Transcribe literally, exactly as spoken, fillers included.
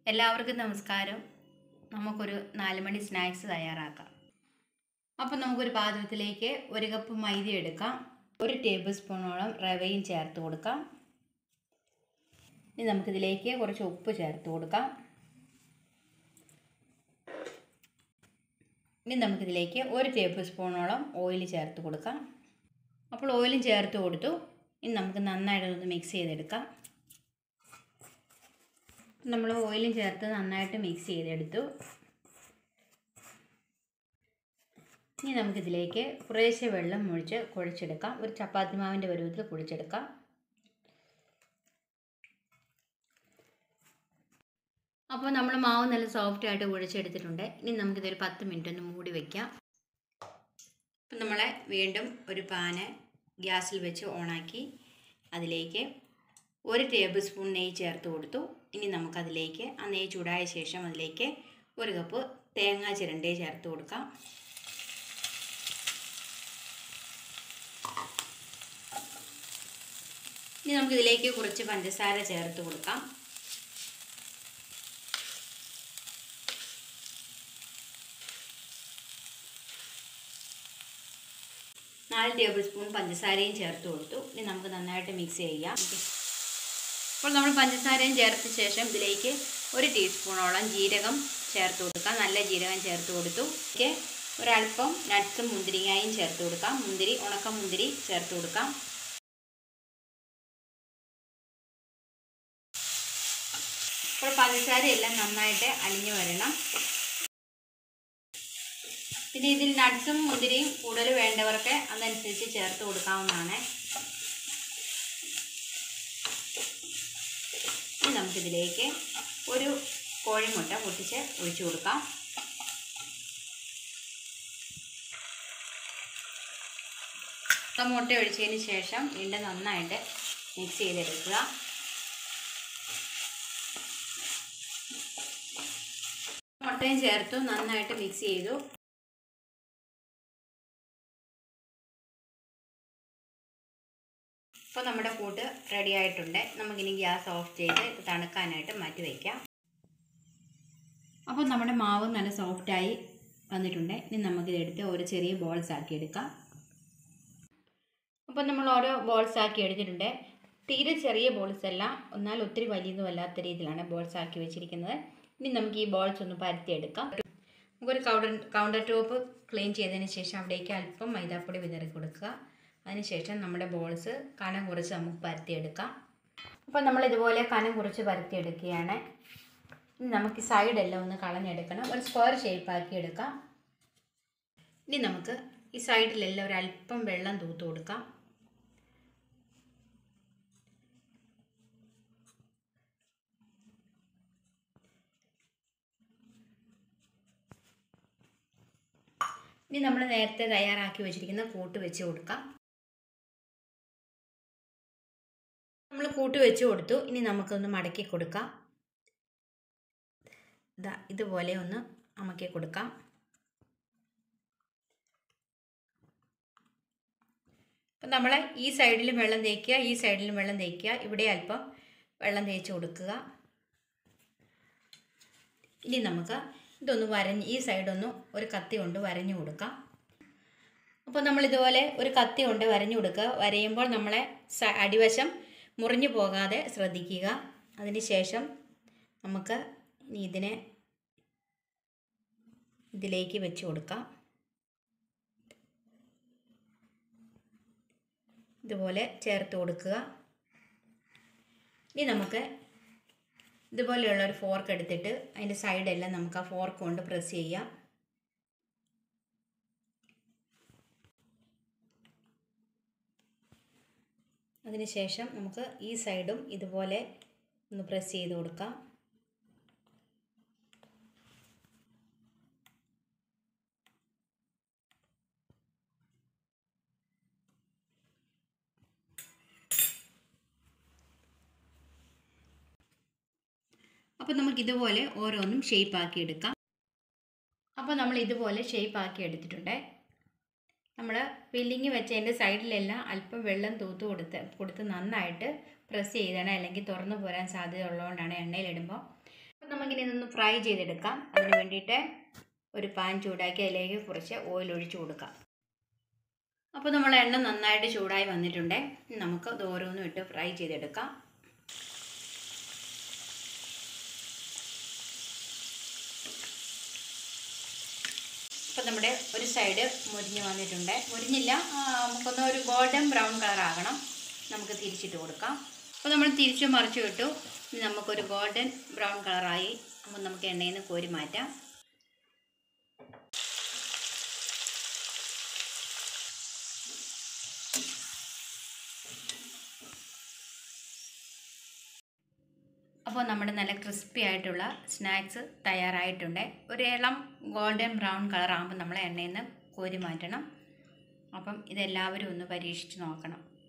എല്ലാവർക്കും നമസ്കാരം. നമുക്കൊരു നാല് മണി സ്നാക്സ് തയ്യാറാക്കാം. അപ്പോൾ നമുക്കൊരു പാത്രത്തിലേക്ക് ഒരു കപ്പ് മൈദ എടുക്കാം. ഒരു ടേബിൾ സ്പൂണോളം റവയും ചേർത്ത് കൊടുക്കാം. ഇനി നമുക്കിതിലേക്ക് കുറച്ച് ഉപ്പ് ചേർത്ത് കൊടുക്കാം. ഇനി നമുക്കിതിലേക്ക് ഒരു ടേബിൾ സ്പൂണോളം ഓയിൽ ചേർത്ത് കൊടുക്കാം. അപ്പോൾ ഓയിലും ചേർത്ത് കൊടുത്തു. ഇനി നമുക്ക് നന്നായിട്ടൊന്ന് മിക്സ് ചെയ്തെടുക്കാം. നമ്മൾ ഓയിലും ചേർത്ത് നന്നായിട്ട് മിക്സ് ചെയ്തെടുത്തു. ഇനി നമുക്കിതിലേക്ക് കുറേശ്ശെ വെള്ളം ഒഴിച്ച് കുഴച്ചെടുക്കാം. ഒരു ചപ്പാത്തി മാവിൻ്റെ പരുവത്തിൽ കുഴച്ചെടുക്കാം. അപ്പോൾ നമ്മൾ മാവ് നല്ല സോഫ്റ്റായിട്ട് കുഴച്ചെടുത്തിട്ടുണ്ട്. ഇനി നമുക്കിതൊരു പത്ത് മിനിറ്റ് ഒന്ന് മൂടി വയ്ക്കാം. അപ്പം നമ്മളെ വീണ്ടും ഒരു പാന് ഗ്യാസിൽ വെച്ച് ഓണാക്കി അതിലേക്ക് ഒരു ടേബിൾ സ്പൂൺ നെയ്യ് ചേർത്ത് കൊടുത്തു. ഇനി നമുക്കതിലേക്ക് ആ നെയ്യ് ചൂടായ ശേഷം അതിലേക്ക് ഒരു കപ്പ് തേങ്ങ ചിരണ്ടി ചേർത്ത് കൊടുക്കാം. ഇനി നമുക്കിതിലേക്ക് കുറച്ച് പഞ്ചസാര ചേർത്ത് കൊടുക്കാം. നാല് ടേബിൾ സ്പൂൺ പഞ്ചസാരയും ചേർത്ത് കൊടുത്തു. ഇനി നമുക്ക് നന്നായിട്ട് മിക്സ് ചെയ്യാം. അപ്പോൾ നമ്മൾ പഞ്ചസാരയും ചേർത്ത ശേഷം ഇതിലേക്ക് ഒരു ടീസ്പൂണോളം ജീരകം ചേർത്ത് കൊടുക്കാം. നല്ല ജീരകം ചേർത്ത് കൊടുത്തു. ഇതിലേക്ക് ഒരല്പം നട്ട്സും മുന്തിരിങ്ങയും ചേർത്ത് കൊടുക്കാം. മുന്തിരി ഉണക്ക മുന്തിരി ചേർത്ത് കൊടുക്കാം. അപ്പോൾ പഞ്ചസാര എല്ലാം നന്നായിട്ട് അലിഞ്ഞു വരണം. പിന്നെ ഇതിൽ നട്ട്സും മുന്തിരിയും കൂടുതൽ വേണ്ടവർക്ക് അതനുസരിച്ച് ചേർത്ത് കൊടുക്കാവുന്നതാണ്. ഇനി നമുക്കിതിലേക്ക് ഒരു കോഴിമുട്ട പൊട്ടിച്ച് ഒഴിച്ചു കൊടുക്കാം. മുട്ട ഒഴിച്ചതിന് ശേഷം വീണ്ടും നന്നായിട്ട് മിക്സ് ചെയ്തെടുക്കുക. മുട്ടയും ചേർത്തു നന്നായിട്ട് മിക്സ് ചെയ്തു. അപ്പോൾ നമ്മുടെ കൂട്ട് റെഡി ആയിട്ടുണ്ട്. നമുക്കിനി ഗ്യാസ് ഓഫ് ചെയ്ത് തണുക്കാനായിട്ട് മാറ്റി വയ്ക്കാം. അപ്പോൾ നമ്മുടെ മാവ് നല്ല സോഫ്റ്റായി വന്നിട്ടുണ്ട്. ഇനി നമുക്കിതെടുത്ത് ഒരു ചെറിയ ബോൾസ് ആക്കി എടുക്കാം. അപ്പോൾ നമ്മൾ ഓരോ ബോൾസ് ആക്കി എടുത്തിട്ടുണ്ട്. തീരെ ചെറിയ ബോൾസ് അല്ല, എന്നാൽ ഒത്തിരി വലിയതും അല്ലാത്ത രീതിയിലാണ് ബോൾസ് ആക്കി വെച്ചിരിക്കുന്നത്. ഇനി നമുക്ക് ഈ ബോൾസ് ഒന്ന് പരത്തിയെടുക്കാം. നമുക്കൊരു കൗണ്ടർ കൗണ്ടർ ടോപ്പ് ക്ലീൻ ചെയ്തതിന് ശേഷം അവിടേക്ക് അല്പം മൈദാപ്പൊടി വിതറി കൊടുക്കുക. അതിനുശേഷം നമ്മുടെ ബോൾസ് കനം കുറച്ച് നമുക്ക് പരത്തിയെടുക്കാം. അപ്പോൾ നമ്മൾ ഇതുപോലെ കനം കുറച്ച് പരത്തിയെടുക്കുകയാണ്. ഇനി നമുക്ക് സൈഡെല്ലാം ഒന്ന് കളഞ്ഞെടുക്കണം. ഒരു സ്ക്വയർ ഷേപ്പാക്കി എടുക്കാം. ഇനി നമുക്ക് ഈ സൈഡിലെല്ലാം ഒരല്പം വെള്ളം തൂത്ത് കൊടുക്കാം. ഇനി നമ്മൾ നേരത്തെ തയ്യാറാക്കി വെച്ചിരിക്കുന്ന കൂട്ട് വെച്ച് കൊടുക്കാം. നമ്മൾ കൂട്ട് വെച്ച് കൊടുത്തു. ഇനി നമുക്കൊന്ന് മടക്കി കൊടുക്കാം. ഇതാ ഇതുപോലെ ഒന്ന് അമക്കി കൊടുക്കാം. അപ്പം നമ്മൾ ഈ സൈഡിലും വെള്ളം തേക്കുക, ഈ സൈഡിലും വെള്ളം തേക്കുക. ഇവിടെ അല്പം വെള്ളം തേച്ച് കൊടുക്കുക. ഇനി നമുക്ക് ഇതൊന്ന് വരഞ്ഞ് ഈ സൈഡൊന്ന് ഒരു കത്തി കൊണ്ട് വരഞ്ഞു കൊടുക്കാം. അപ്പോൾ നമ്മളിതുപോലെ ഒരു കത്തി കൊണ്ട് വരഞ്ഞു കൊടുക്കുക. വരയുമ്പോൾ നമ്മളെ അടിവശം മുറിഞ്ഞു പോകാതെ ശ്രദ്ധിക്കുക. അതിന് ശേഷം നമുക്ക് ഇതിനെ ഇതിലേക്ക് വെച്ച് കൊടുക്കാം. ഇതുപോലെ ചേർത്ത് കൊടുക്കുക. ഇനി നമുക്ക് ഇതുപോലെയുള്ള ഒരു ഫോർക്ക് എടുത്തിട്ട് അതിൻ്റെ സൈഡെല്ലാം നമുക്ക് ആ ഫോർക്ക് കൊണ്ട് പ്രസ് ചെയ്യാം. അതിനുശേഷം നമുക്ക് ഈ സൈഡും ഇതുപോലെ ഒന്ന് പ്രസ് ചെയ്ത് കൊടുക്കാം. അപ്പോൾ നമുക്ക് ഇതുപോലെ ഓരോന്നും ഷേപ്പാക്കി എടുക്കാം. അപ്പോൾ നമ്മൾ ഇതുപോലെ ഷേപ്പാക്കി എടുത്തിട്ടുണ്ട്. നമ്മൾ ഫില്ലിങ് വെച്ചതിൻ്റെ സൈഡിലെല്ലാം അല്പം വെള്ളം തൂത്ത് കൊടുത്ത് കൊടുത്ത് നന്നായിട്ട് പ്രസ് ചെയ്യണം, അല്ലെങ്കിൽ തുറന്നു പോരാൻ സാധ്യത ഉള്ളതുകൊണ്ടാണ് എണ്ണയിലിടുമ്പോൾ. നമുക്കിനി ഇതൊന്ന് ഫ്രൈ ചെയ്തെടുക്കാം. അതിന് വേണ്ടിയിട്ട് ഒരു പാൻ ചൂടാക്കി അതിലേക്ക് കുറച്ച് ഓയിൽ ഒഴിച്ചു കൊടുക്കാം. അപ്പോൾ നമ്മൾ എണ്ണ നന്നായിട്ട് ചൂടായി വന്നിട്ടുണ്ട്. നമുക്ക് ഇത് ഓരോന്നും ഇട്ട് ഫ്രൈ ചെയ്തെടുക്കാം. അപ്പോൾ നമ്മുടെ ഒരു സൈഡ് മുരിഞ്ഞ് വന്നിട്ടുണ്ട്. മുരിഞ്ഞില്ല, നമുക്കൊന്ന് ഒരു ഗോൾഡൻ ബ്രൗൺ കളർ ആകണം. നമുക്ക് തിരിച്ചിട്ട് കൊടുക്കാം. അപ്പോൾ നമ്മൾ തിരിച്ച് മറിച്ച് വിട്ടു. ഇനി നമുക്കൊരു ഗോൾഡൻ ബ്രൗൺ കളറായി. അപ്പോൾ നമുക്ക് എണ്ണയിൽ നിന്ന് കോരി മാറ്റാം. അപ്പോൾ നമ്മുടെ നല്ല ക്രിസ്പി ആയിട്ടുള്ള സ്നാക്സ് തയ്യാറായിട്ടുണ്ട്. ഒരു ഇളം ഗോൾഡൻ ബ്രൗൺ കളർ ആകുമ്പോൾ നമ്മൾ എണ്ണയിൽ നിന്ന് കോരി മാറ്റണം. അപ്പം ഇതെല്ലാവരും ഒന്ന് പരീക്ഷിച്ച് നോക്കണം.